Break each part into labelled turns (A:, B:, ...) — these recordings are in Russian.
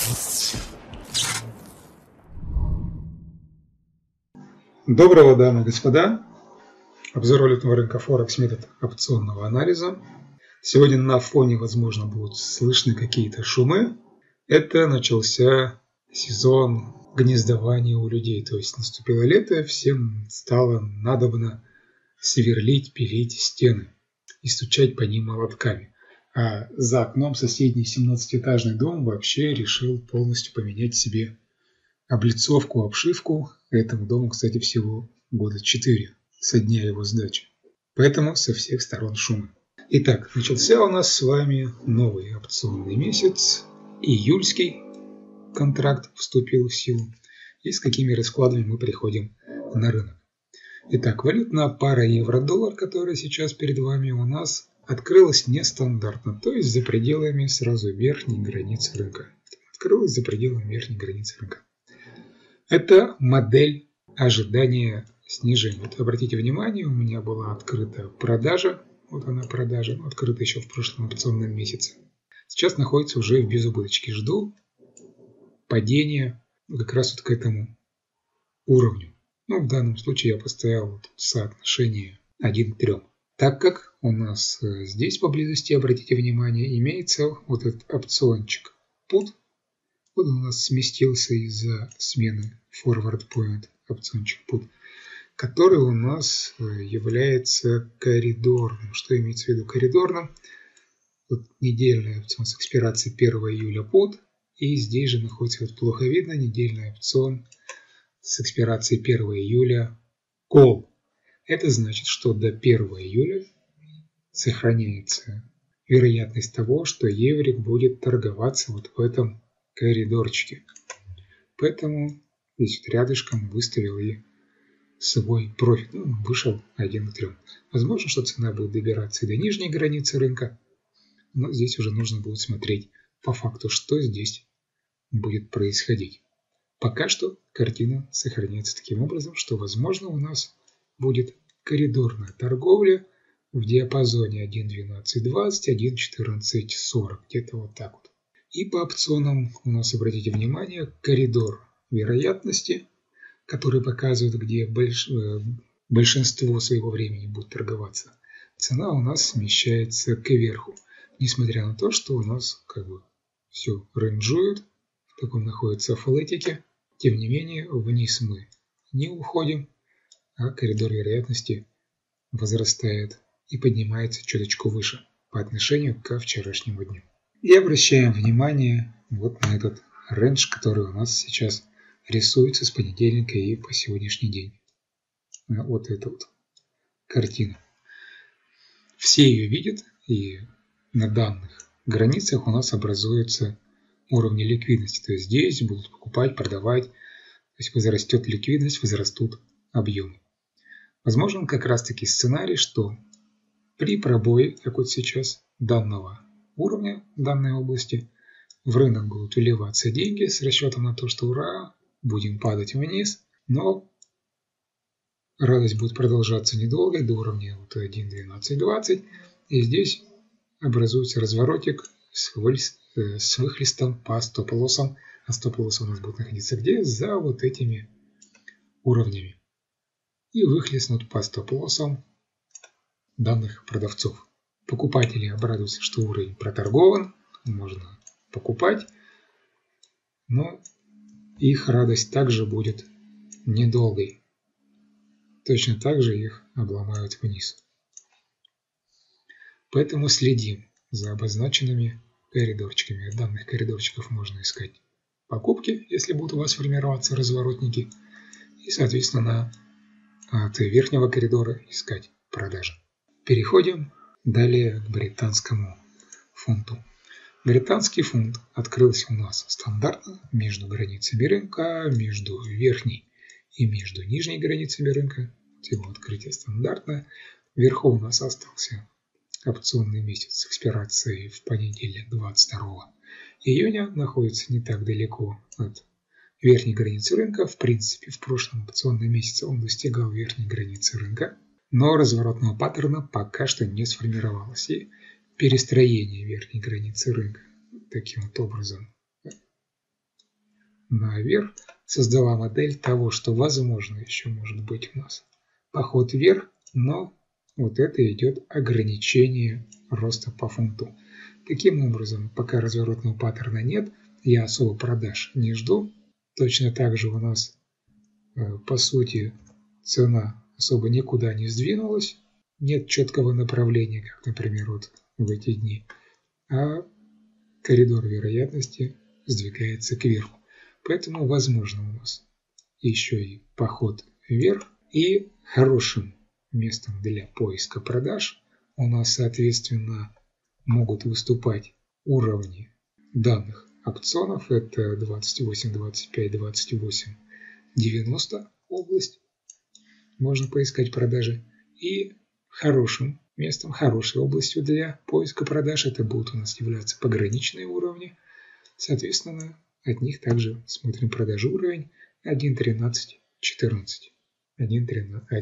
A: Доброго, дамы и господа. Обзор валютного рынка Форекс, метод опционного анализа. Сегодня на фоне, возможно, будут слышны какие-то шумы. Это начался сезон гнездования у людей. То есть наступило лето, всем стало надобно сверлить, пилить стены и стучать по ним молотками. А за окном соседний 17-этажный дом вообще решил полностью поменять себе облицовку, обшивку. Этому дому, кстати, всего года 4 со дня его сдачи. Поэтому со всех сторон шум. Итак, начался у нас с вами новый опционный месяц. Июльский контракт вступил в силу. И с какими раскладами мы приходим на рынок. Итак, валютная пара евро-доллар, которая сейчас перед вами у нас, открылась нестандартно, то есть за пределами сразу верхней границы рынка. Открылась за пределами верхней границы рынка. Это модель ожидания снижения. Вот обратите внимание, у меня была открыта продажа. Вот она продажа, открыта еще в прошлом опционном месяце. Сейчас находится уже в безубыточке. Жду падения как раз вот к этому уровню. В данном случае я поставил вот соотношение 1 к 3. Так как у нас здесь поблизости, обратите внимание, имеется вот этот опциончик put. Вот он у нас сместился из-за смены forward point, опциончик put, который у нас является коридорным. Что имеется в виду коридорным? Вот недельный опцион с экспирацией 1 июля put, и здесь же находится, вот плохо видно, недельный опцион с экспирацией 1 июля call. Это значит, что до 1 июля сохраняется вероятность того, что еврик будет торговаться вот в этом коридорчике. Поэтому здесь вот рядышком выставил и свой профит. Вышел 1 к 3. Возможно, что цена будет добираться и до нижней границы рынка, но здесь уже нужно будет смотреть по факту, что здесь будет происходить. Пока что картина сохраняется таким образом, что возможно у нас будет коридорная торговля в диапазоне 1.1220, 1.1440, где-то вот так вот. И по опционам у нас, обратите внимание, коридор вероятности, который показывает, где большинство своего времени будет торговаться. Цена у нас смещается кверху, несмотря на то, что у нас все рейнджует, в таком находится флетике. Тем не менее, вниз мы не уходим, а коридор вероятности возрастает и поднимается чуточку выше по отношению к вчерашнему дню. И обращаем внимание вот на этот рейндж, который у нас сейчас рисуется с понедельника и по сегодняшний день. Вот эту вот картину. Все ее видят, и на данных границах у нас образуются уровни ликвидности. То есть здесь будут покупать, продавать. То есть возрастет ликвидность, возрастут объемы. Возможен как раз таки сценарий, что при пробое, как вот сейчас, данного уровня, данной области, в рынок будут вливаться деньги с расчетом на то, что ура, будем падать вниз, но радость будет продолжаться недолго, до уровня 1.1220, и здесь образуется разворотик с выхлестом по стоп-лоссам, а стоп-лосс у нас будет находиться где? За вот этими уровнями. И выхлестнут по стоп-лоссам данных продавцов. Покупатели обрадуются, что уровень проторгован, можно покупать, но их радость также будет недолгой. Точно так же их обломают вниз. Поэтому следим за обозначенными коридорчиками. От данных коридорчиков можно искать покупки, если будут у вас формироваться разворотники, и, соответственно, от верхнего коридора искать продажи. Переходим далее к британскому фунту. Британский фунт открылся у нас стандартно между границами рынка, между верхней и между нижней границами рынка. Его открытие стандартное. Вверху у нас остался опционный месяц с экспирацией в понедельник 22 июня. Находится не так далеко от верхней границы рынка. В принципе, в прошлом опционном месяце он достигал верхней границы рынка, но разворотного паттерна пока что не сформировалось. И перестроение верхней границы рынка таким вот образом наверх, создала модель того, что возможно еще может быть у нас поход вверх, но вот это идет ограничение роста по фунту. Таким образом, пока разворотного паттерна нет, я особо продаж не жду. Точно так же у нас, по сути, цена особо никуда не сдвинулась. Нет четкого направления, как, например, вот в эти дни. А коридор вероятности сдвигается кверху. Поэтому возможно у нас еще и поход вверх. И хорошим местом для поиска продаж у нас, соответственно, могут выступать уровни данных опционов. Это 28, 25, 28, 90 область. Можно поискать продажи. И хорошим местом, хорошей областью для поиска продаж это будут у нас являться пограничные уровни. Соответственно, от них также смотрим продажи уровень 1.13.14. 1.30.14,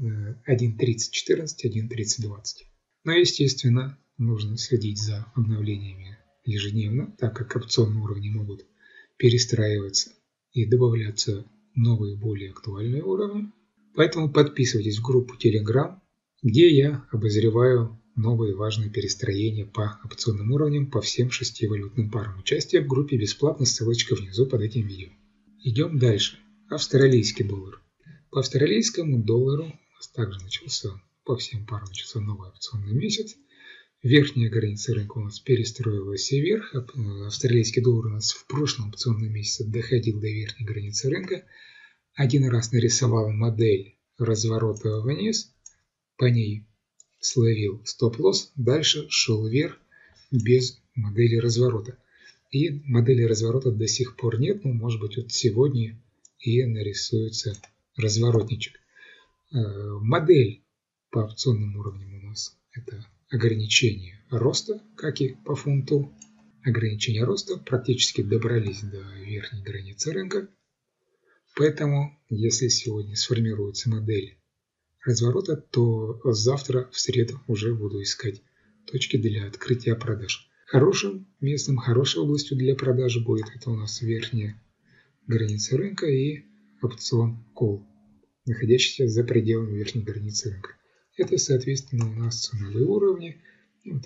A: 1.30.20. Но, естественно, нужно следить за обновлениями ежедневно, так как опционные уровни могут перестраиваться и добавляться новые, более актуальные уровни. Поэтому подписывайтесь в группу Telegram, где я обозреваю новые важные перестроения по опционным уровням по всем 6 валютным парам. Участие в группе бесплатно, ссылочка внизу под этим видео. Идем дальше. Австралийский доллар. По австралийскому доллару у нас также начался, по всем парам начался новый опционный месяц. Верхняя граница рынка у нас перестроилась вверх. Австралийский доллар у нас в прошлом опционном месяце доходил до верхней границы рынка. Один раз нарисовал модель разворота вниз, по ней словил стоп-лосс, дальше шел вверх без модели разворота. И модели разворота до сих пор нет, но может быть вот сегодня и нарисуется разворотничек. Модель по опционным уровням у нас это ограничение роста, как и по фунту. Ограничение роста практически добрались до верхней границы рынка. Поэтому, если сегодня сформируется модель разворота, то завтра, в среду, уже буду искать точки для открытия продаж. Хорошим местом, хорошей областью для продажи будет это у нас верхняя граница рынка и опцион Call, находящийся за пределами верхней границы рынка. Это, соответственно, у нас ценовые уровни. Вот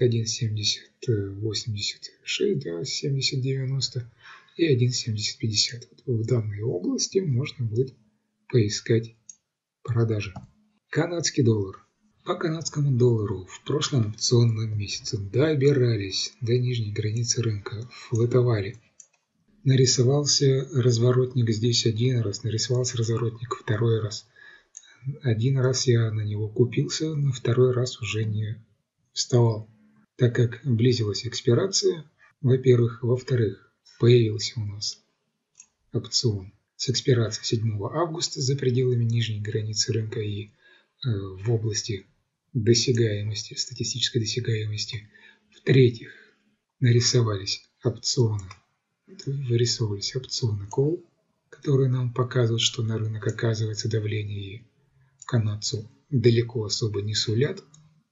A: 1.7086, да, 70.90 и 1.7050. Вот в данной области можно будет поискать продажи. Канадский доллар. По канадскому доллару в прошлом опционном месяце добирались до нижней границы рынка, флетовали. Нарисовался разворотник здесь один раз, нарисовался разворотник второй раз. Один раз я на него купился, на второй раз уже не вставал, так как близилась экспирация, во-первых. Во-вторых, появился у нас опцион с экспирацией 7 августа за пределами нижней границы рынка и в области досягаемости, статистической досягаемости. В-третьих, нарисовались опционы, вырисовывались опционы Call, которые нам показывают, что на рынок оказывается давление и канадцу далеко особо не сулят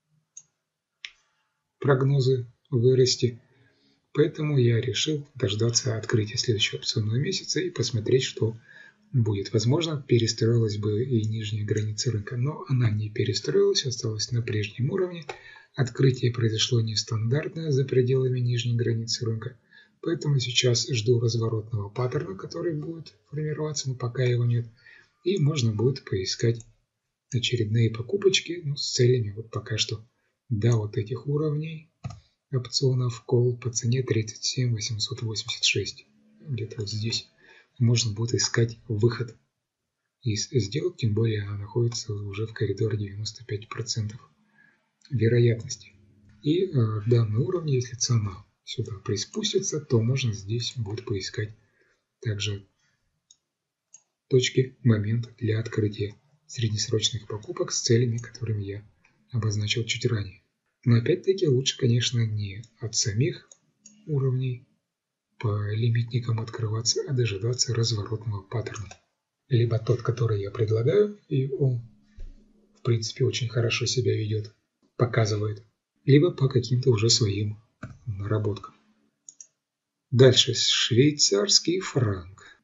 A: прогнозы вырасти. Поэтому я решил дождаться открытия следующего опционного месяца и посмотреть, что будет. Возможно, перестроилась бы и нижняя граница рынка, но она не перестроилась, осталась на прежнем уровне. Открытие произошло нестандартное за пределами нижней границы рынка, поэтому сейчас жду разворотного паттерна, который будет формироваться, но пока его нет. И можно будет поискать очередные покупочки, с целями вот пока что до вот этих уровней опционов Call по цене 37 886. Где-то вот здесь можно будет искать выход из сделок, тем более она находится уже в коридоре 95% вероятности. И данный уровень, если цена сюда приспустится, то можно здесь будет поискать также точки, момент для открытия среднесрочных покупок с целями, которыми я обозначил чуть ранее. Но опять-таки лучше, конечно, не от самих уровней по лимитникам открываться, а дожидаться разворотного паттерна. Либо тот, который я предлагаю, и он, в принципе, очень хорошо себя ведет, показывает, либо по каким-то уже своим наработкам. Дальше швейцарский франк.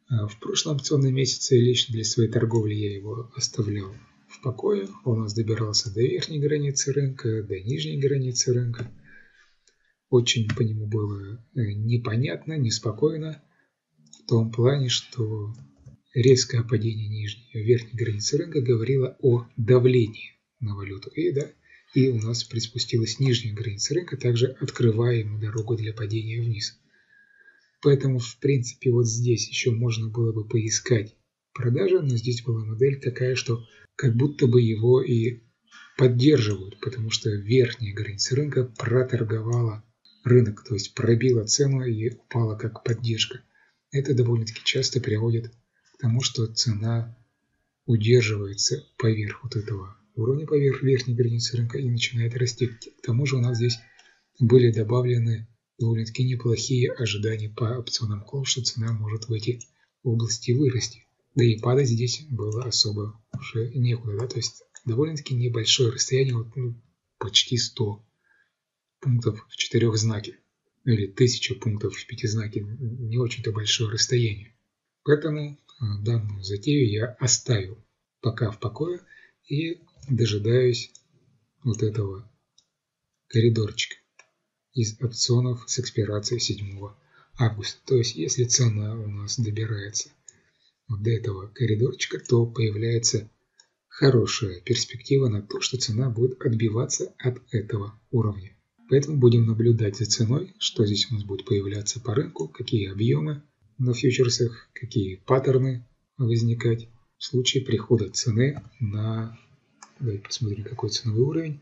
A: В прошлом опционном месяце лично для своей торговли я его оставлял в покое. Он у нас добирался до верхней границы рынка, до нижней границы рынка. Очень по нему было непонятно, неспокойно, в том плане, что резкое падение верхней границы рынка говорило о давлении на валюту. И у нас приспустилась нижняя граница рынка, также открывая ему дорогу для падения вниз. Поэтому, в принципе, вот здесь еще можно было бы поискать продажи, но здесь была модель такая, что как будто бы его и поддерживают, потому что верхняя граница рынка проторговала рынок, то есть пробила цену и упала как поддержка. Это довольно-таки часто приводит к тому, что цена удерживается поверх вот этого уровня, поверх верхней границы рынка и начинает расти. К тому же у нас здесь были добавлены довольно-таки неплохие ожидания по опционам колл, что цена может в эти области вырасти. Да и падать здесь было особо уже некуда, да? То есть довольно-таки небольшое расстояние, вот, почти 100 пунктов в 4 знаке, или 1000 пунктов в 5 знаке, не очень-то большое расстояние. Поэтому данную затею я оставил пока в покое и дожидаюсь вот этого коридорчика из опционов с экспирацией 7 августа. То есть, если цена у нас добирается вот до этого коридорчика, то появляется хорошая перспектива на то, что цена будет отбиваться от этого уровня. Поэтому будем наблюдать за ценой, что здесь у нас будет появляться по рынку, какие объемы на фьючерсах, какие паттерны возникать в случае прихода цены на, давайте посмотрим, какой ценовой уровень,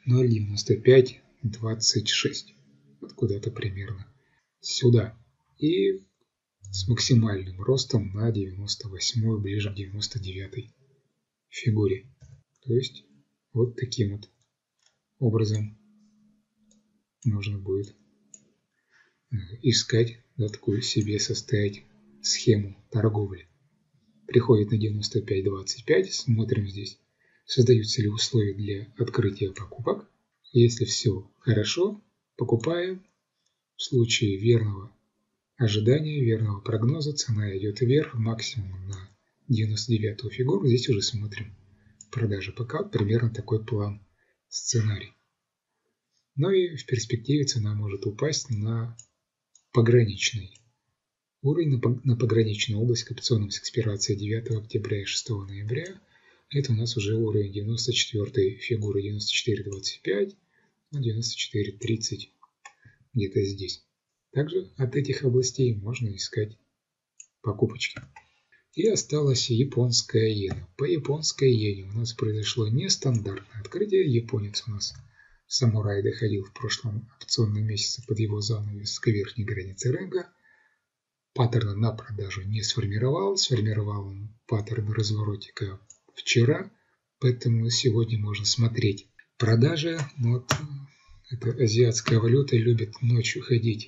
A: 0.9526. Вот куда-то примерно сюда. И с максимальным ростом на 98, ближе к 99 фигуре. То есть вот таким вот образом можно будет искать, да, такую себе составить схему торговли. Приходит на 95.25, смотрим здесь, создаются ли условия для открытия покупок. Если все хорошо, покупаем. В случае верного ожидания, верного прогноза, цена идет вверх, максимум на 99 фигуру. Здесь уже смотрим продажи. Пока примерно такой план, сценарий. Ну и в перспективе цена может упасть на пограничный уровень, на пограничную область к опционам с экспирацией 9 октября и 6 ноября. Это у нас уже уровень 94 фигуры, 94.25, 94.30, где-то здесь. Также от этих областей можно искать покупочки. И осталась японская иена. По японской иене у нас произошло нестандартное открытие. Японец у нас самурай доходил в прошлом опционном месяце под его занавес к верхней границе рынка. Паттерна на продажу не сформировал. Сформировал он паттерн разворотика вчера. Поэтому сегодня можно смотреть продажи. Вот эта азиатская валюта любит ночью ходить,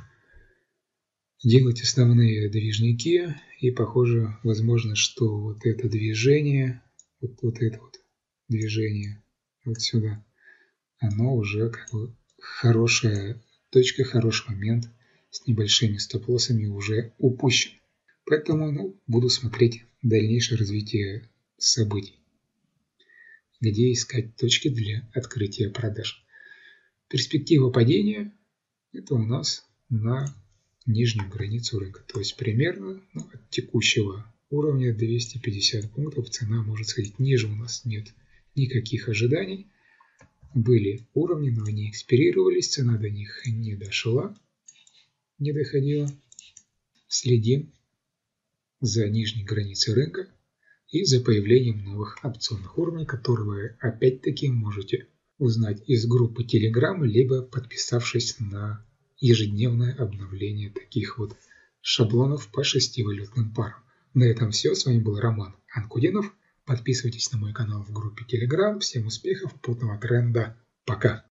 A: делать основные движники. И похоже, возможно, что вот это движение, вот это вот движение вот сюда, оно уже как бы хорошая точка, хороший момент с небольшими стоп-лоссами уже упущен. Поэтому буду смотреть дальнейшее развитие событий, где искать точки для открытия продаж. Перспектива падения – это у нас на нижнюю границу рынка, то есть примерно от текущего уровня 250 пунктов цена может сходить ниже, у нас нет никаких ожиданий. Были уровни, но они экспирировались, цена до них не дошла, не доходила. Следим за нижней границей рынка и за появлением новых опционных уровней, которые вы опять-таки можете узнать из группы Telegram, либо подписавшись на ежедневное обновление таких вот шаблонов по 6 валютным парам. На этом все. С вами был Роман Анкудинов. Подписывайтесь на мой канал в группе Telegram. Всем успехов, плотного тренда. Пока!